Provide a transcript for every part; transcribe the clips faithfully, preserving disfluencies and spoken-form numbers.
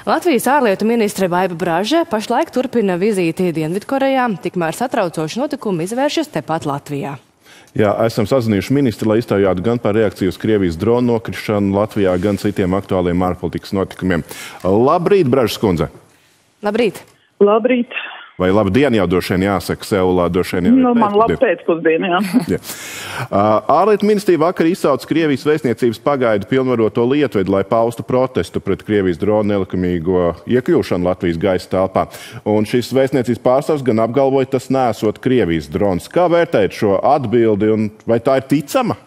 Latvijas ārlietu ministre Baiba Braže pašlaik turpina vizīti Dienvidkorejā, tikmēr satraucoši notikumi izvēršas tepat Latvijā. Jā, esam sazinājuši ministri, lai iztaujātu gan par reakciju uz Krievijas dronu nokrišanu Latvijā, gan citiem aktuāliem ārpolitikas notikumiem. Labrīt, Bražas kundze! Labrīt! Labrīt! Vai labdien jau droši vien jāsaka Seulā, droši vien jau nu, man labi pēcpusdienu, jā. jā. Ārlietu ministrija vakar izsauca Krievijas vēstniecības pagaidu pilnvaroto lietvedi, lai paustu protestu pret Krievijas dronu nelikumīgo iekļūšanu Latvijas gaisa telpā. Un šis vēstniecības pārstāvs gan apgalvoja, tas nesot Krievijas drons. Kā vērtēt šo atbildi un vai tā ir ticama?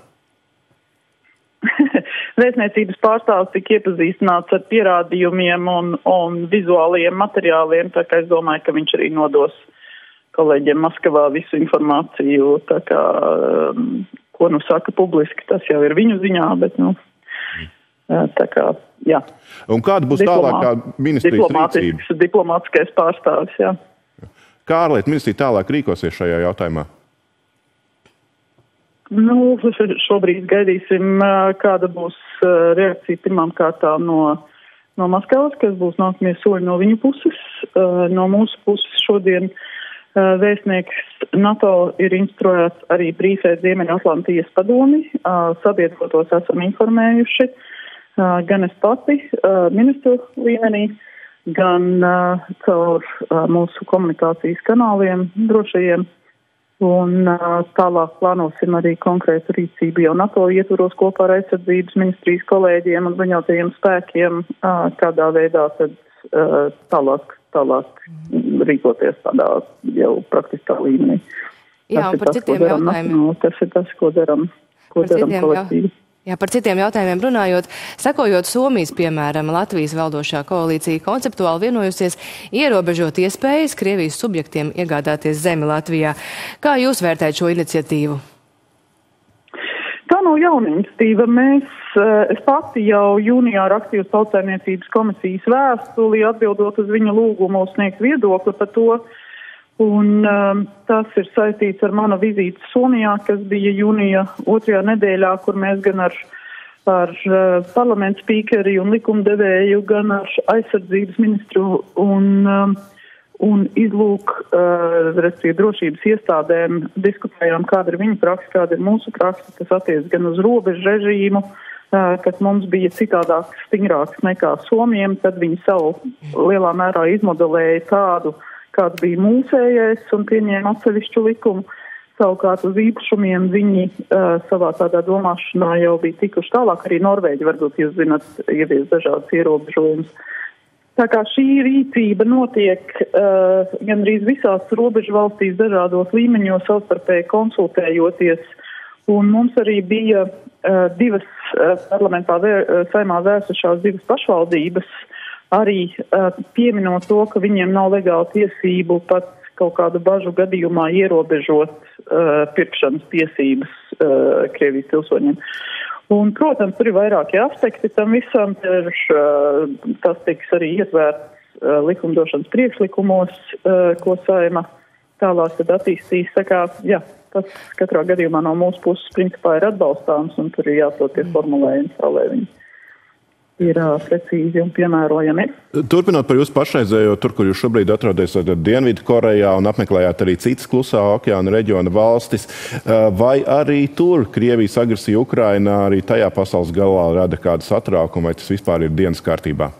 Vēstniecības pārstāvs tika iepazīstināts ar pierādījumiem un, un vizuālajiem materiāliem, tā kā es domāju, ka viņš arī nodos kolēģiem Maskavā visu informāciju, tā kā, um, ko nu saka publiski, tas jau ir viņu ziņā, bet, nu, tā kā, jā. Un kāda būs tālākā ministrijas rīcība? Diplomātiskais pārstāvis, jā. Kā ārlietu ministrija tālāk rīkosies šajā jautājumā? Nu, šobrīd gaidīsim, kāda būs reakcija pirmām kārtām no, no Maskavas, kas būs nākamie soļi no viņu puses. No mūsu puses šodien vēstnieks NATO ir instruēts arī brīfēt Ziemeļatlantijas padomi. Sabiedrotos esam informējuši gan es pati ministru līmenī, gan caur mūsu komunikācijas kanāliem drošajiem. Un uh, tālāk plānosim arī konkrētu rīcību jau NATO ietvaros kopā ar aizsardzības ministrijas kolēģiem un bruņotajiem spēkiem, uh, kādā veidā tad uh, tālāk, tālāk rīkoties tādā jau praktiskā līmenī. Jā, un par tas, citiem jautājumiem. No, tas ir tas, ko daram, ko par daram kolektīvi. Jā, par citiem jautājumiem runājot, sekojot Somijas, piemēram, Latvijas valdošā koalīcija konceptuāli vienojusies ierobežot iespējas Krievijas subjektiem iegādāties zemi Latvijā. Kā jūs vērtējat šo iniciatīvu? Tā nav jauna iniciatīva. Mēs, es pati jau jūnijā rakstīju uz Tautsaimniecības komisijas vēstuli, atbildot uz viņa lūgumu sniegt viedokli par to. Un um, tas ir saistīts ar manu vizīti Somijā, kas bija jūnija otrajā nedēļā, kur mēs gan ar, ar uh, parlamentu spīkeri un likumdevēju, gan ar aizsardzības ministru un, um, un izlūk, uh, respektīvi drošības iestādēm diskutējām, kāda ir viņa praksa, kāda ir mūsu praksa, kas attiec gan uz robežu režīmu, uh, kas mums bija citādāk stingrāks nekā Somijiem, tad viņi savu lielā mērā izmodelēja tādu, kāds bija mūsējais un pieņēma atsevišķu likumu. Savukārt uz īpašumiem viņi uh, savā tādā domāšanā jau bija tikuši tālāk. Arī Norvēģi, varbūt jūs zināt, ievies dažādas ierobežojumus. Tā kā šī rīcība notiek uh, gan arī visās robežu valstīs dažādos līmeņos savstarpēji konsultējoties. Un mums arī bija uh, divas uh, parlamentā vēr, uh, saimā vērsušās divas pašvaldības, arī uh, pieminot to, ka viņiem nav legāla tiesību pat kaut kādu bažu gadījumā ierobežot uh, pirkšanas tiesības uh, Krievijas pilsoņiem. Un, protams, tur ir vairāki aspekti tam visam, ir, uh, tas tiks arī ietvērts uh, likumdošanas priekšlikumos, uh, ko saima tālāk tad attīstīs. Tā kā, jā, tas katrā gadījumā no mūsu puses principā ir atbalstāms, un tur ir jāsot tie formulējumi, tā lai viņi ir uh, precīzi un piemērojami. Turpinot par jūsu pašreizējo, tur, kur jūs šobrīd atrodaties Dienvidkorejā un apmeklējāt arī citas klusā okeāna reģiona valstis, uh, vai arī tur Krievijas agresija Ukrainā arī tajā pasaules galā rada kādu satraukumu, vai tas vispār ir dienas kārtībā?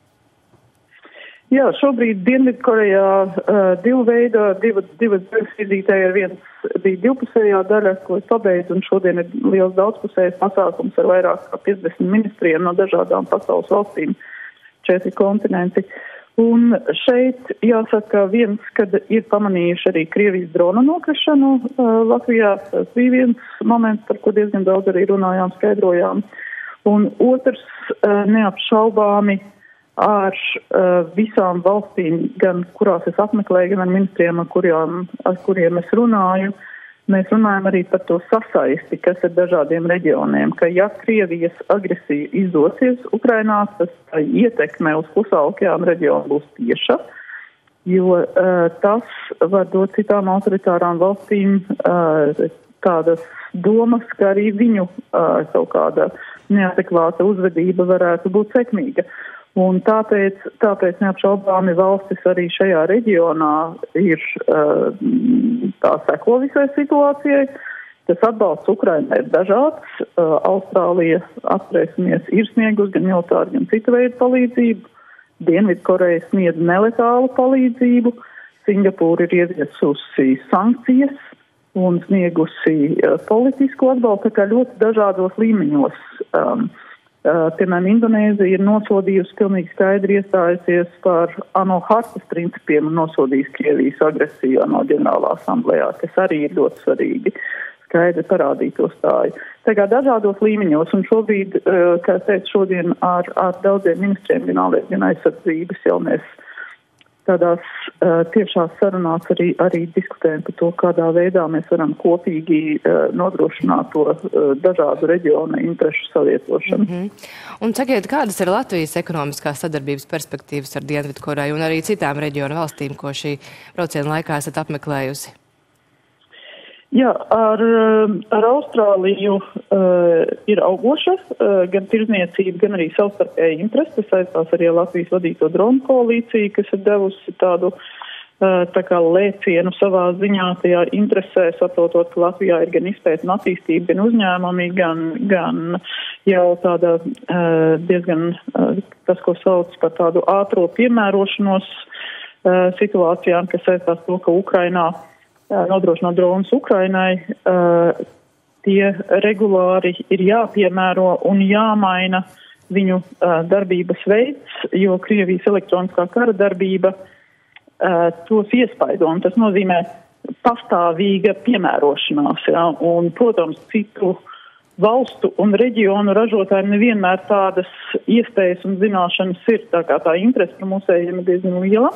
Jā, šobrīd Dienvidkorejā uh, divu veidu, divu, divas daļas vizītēja, viens bija divpusējā daļa, ko es pabeidzu, un šodien ir liels daudzpusējs pasākums ar vairāk kā piecdesmit ministriem no dažādām pasaules valstīm, četri kontinenti. Un šeit jāsaka viens, kad ir pamanījuši arī Krievijas drona nokrišanu uh, Latvijā, tas bija viens moments, par ko diezgan daudz arī runājām, skaidrojām. Un otrs uh, neapšaubāmi ar uh, visām valstīm, gan kurās es apmeklēju, gan ar ministriem, ar kuriem, ar kuriem es runāju, mēs runājam arī par to sasaisti, kas ir dažādiem reģioniem, ka ja Krievijas agresija izdosies Ukrainā, tas ietekme uz Klusā okeāna reģionu būs tieša, jo uh, tas var dot citām autoritārām valstīm uh, tādas domas, ka arī viņu uh, kaut kāda neadekvāta uzvedība varētu būt sekmīga. Un tāpēc, tāpēc neapšaubāmi valstis arī šajā reģionā ir uh, tā seko visai situācijai. Tas atbalsts Ukrainai ir dažāds. Uh, Austrālija, atcerēsimies, ir sniegus gan militāru, gan citu veidu palīdzību. Dienvidkoreja sniedz neletālu palīdzību. Singapūra ir ieviesusi sankcijas un sniegusi uh, politisku atbalstu, tā kā ļoti dažādos līmeņos. Um, Uh, piemēram, Indonēzija ir nosodījusi, pilnīgi skaidri iestājusies par ANO hartas principiem un nosodījusi Krievijas agresiju ANO ģenerālā asamblējā, kas arī ir ļoti svarīgi skaidri parādīt to stāju. Tā kā dažādos līmeņos, un šobrīd, uh, kā es teicu, šodien ar, ar daudziem ministriem, gan ārlietu, gan aizsardzības jau mēs tādās uh, tiešās sarunās arī, arī diskutējam par to, kādā veidā mēs varam kopīgi uh, nodrošināt to uh, dažādu reģionu interešu savietošanu. Mm-hmm. Un sakiet, kādas ir Latvijas ekonomiskās sadarbības perspektīvas ar Dienvidkoreju un arī citām reģionu valstīm, ko šī brauciena laikā esat apmeklējusi? Jā, ar, ar Austrāliju uh, ir augoša uh, gan tirzniecība, gan arī savstarpēja interese. Tas saistās arī ar Latvijas vadīto dronu koalīciju, kas ir devusi tādu uh, tā kā lēcienu savā ziņā tajā interesē, saprotot, ka Latvijā ir gan izpēta un attīstība, gan uzņēmumi, gan, gan jau tāda uh, diezgan uh, tas, ko sauc par tādu ātro piemērošanos uh, situācijām, kas saistās to, ka Ukrainā nodrošināt dronus Ukrainai, tie regulāri ir jāpiemēro un jāmaina viņu darbības veids, jo Krievijas elektroniskā kara darbība tos iespaido, un tas nozīmē pastāvīga piemērošanās. Ja? Un, protams, citu valstu un reģionu ražotājiem nevienmēr tādas iespējas un zināšanas ir, tā kā tā interese par mūsējiem ir diezgan liela.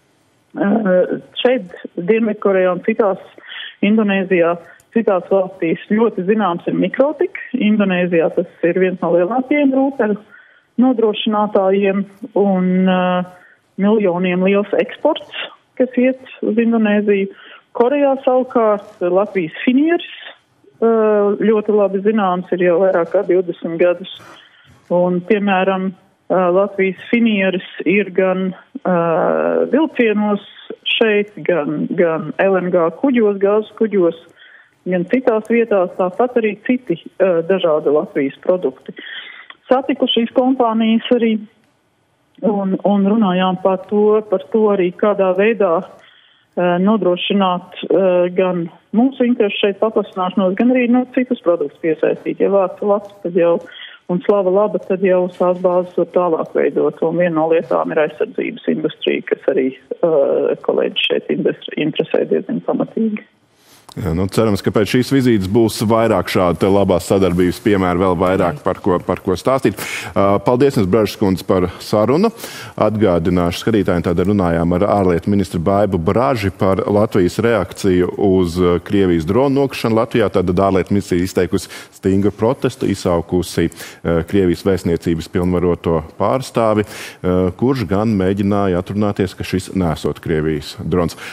Uh, šeit Dienvidkorejā un citās Indonēzijā, citās valstīs ļoti zināms ir mikrotika. Indonēzijā tas ir viens no lielākajiem rūteru nodrošinātājiem un uh, miljoniem liels eksports, kas iet uz Indonēziju. Korejā savukārt Latvijas finieris uh, ļoti labi zināms ir jau vairāk kā divdesmit gadus. Un, piemēram, uh, Latvijas finieris ir gan Uh, vilcienos šeit, gan, gan L N G kuģos, gāzes kuģos, gan citās vietās, tāpat arī citi uh, dažādi Latvijas produkti. Satiku šīs kompānijas arī un, un runājām par to, par to arī kādā veidā uh, nodrošināt uh, gan mūsu interešu šeit paplašināšanos, gan arī no citus produktus piesaistīt. Ja vārds labs, tad jau un slava laba, tad jau tās bāzes var tālāk veidot. Un viena no lietām ir aizsardzības industrija, kas arī uh, kolēģi šeit interesē diezgan pamatīgi. Jā, nu, cerams, ka pēc šīs vizītes būs vairāk šāda labās sadarbības piemēra, vēl vairāk par ko, par ko stāstīt. Paldies, Brežas kundze, par sarunu. Atgādināšu skatītājiem, tāda runājām ar ārlietu ministru Baibu Braži par Latvijas reakciju uz Krievijas dronu nokrišanu Latvijā. Tātad ārlietu ministrija izteikusi stingru protestu, izsaukusi Krievijas vēstniecības pilnvaroto pārstāvi, kurš gan mēģināja atrunāties, ka šis nesot Krievijas drons.